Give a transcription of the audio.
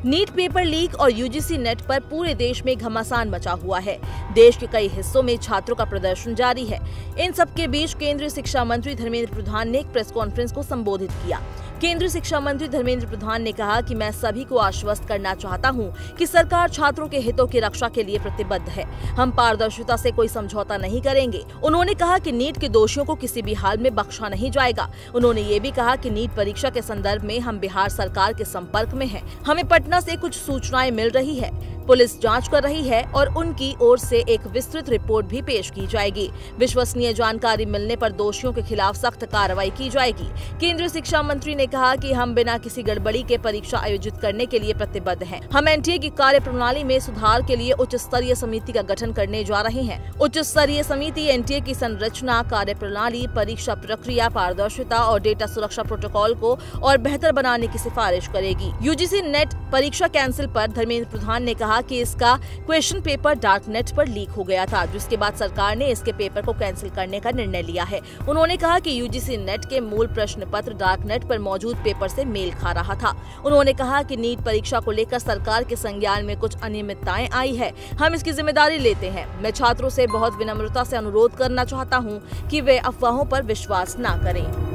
NEET paper leak और UGC NET पर पूरे देश में घमासान मचा हुआ है। देश के कई हिस्सों में छात्रों का प्रदर्शन जारी है। इन सबके बीच केंद्रीय शिक्षा मंत्री धर्मेंद्र प्रधान ने एक प्रेस कॉन्फ्रेंस को संबोधित किया। केंद्रीय शिक्षा मंत्री धर्मेंद्र प्रधान ने कहा कि मैं सभी को आश्वस्त करना चाहता हूं कि सरकार छात्रों के हितों की रक्षा के लिए प्रतिबद्ध है। हम पारदर्शिता से कोई समझौता नहीं करेंगे। उन्होंने कहा कि नीट के दोषियों को किसी भी हाल में बख्शा नहीं जाएगा। उन्होंने ये भी कहा कि नीट परीक्षा के संदर्भ में हम बिहार सरकार के संपर्क में हैं। हमें पटना से कुछ सूचनाएं मिल रही है। पुलिस जांच कर रही है और उनकी ओर से एक विस्तृत रिपोर्ट भी पेश की जाएगी। विश्वसनीय जानकारी मिलने पर दोषियों के खिलाफ सख्त कार्रवाई की जाएगी। केंद्रीय शिक्षा मंत्री ने कहा कि हम बिना किसी गड़बड़ी के परीक्षा आयोजित करने के लिए प्रतिबद्ध हैं। हम एनटीए की कार्यप्रणाली में सुधार के लिए उच्च स्तरीय समिति का गठन करने जा रहे हैं। उच्च स्तरीय समिति एनटीए की संरचना, कार्यप्रणाली, परीक्षा प्रक्रिया, पारदर्शिता और डेटा सुरक्षा प्रोटोकॉल को और बेहतर बनाने की सिफारिश करेगी। यूजीसी नेट परीक्षा कैंसिल पर धर्मेंद्र प्रधान ने कहा कि इसका क्वेश्चन पेपर डार्क नेट पर लीक हो गया था, जिसके बाद सरकार ने इसके पेपर को कैंसिल करने का निर्णय लिया है। उन्होंने कहा कि यूजीसी नेट के मूल प्रश्न पत्र डार्क नेट पर मौजूद पेपर से मेल खा रहा था। उन्होंने कहा कि नीट परीक्षा को लेकर सरकार के संज्ञान में कुछ अनियमितताएं आई है। हम इसकी जिम्मेदारी लेते हैं। मैं छात्रों से बहुत विनम्रता से अनुरोध करना चाहता हूं कि वे अफवाहों पर विश्वास न करें।